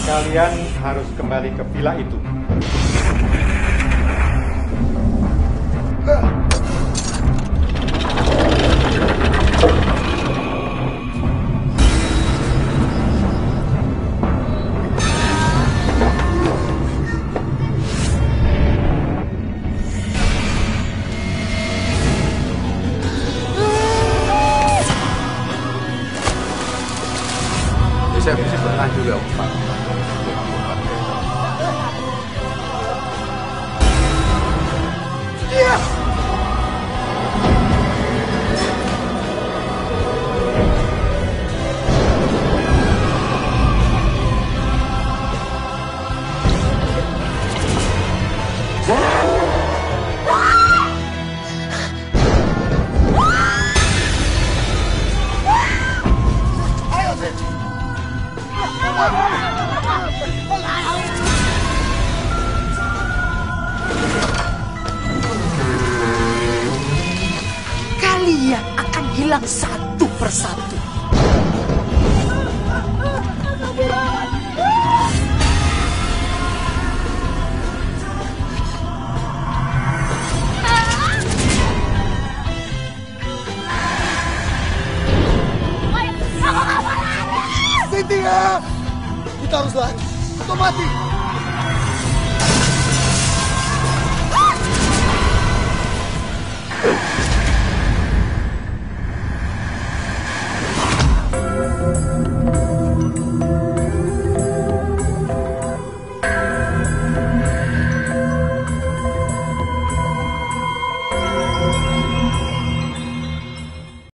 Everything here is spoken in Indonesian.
Kalian harus kembali ke villa itu. Saya mesti bertahan juga, Pak. Iya. Kalian akan hilang satu persatu. Cynthia! Kita harus lari atau mati.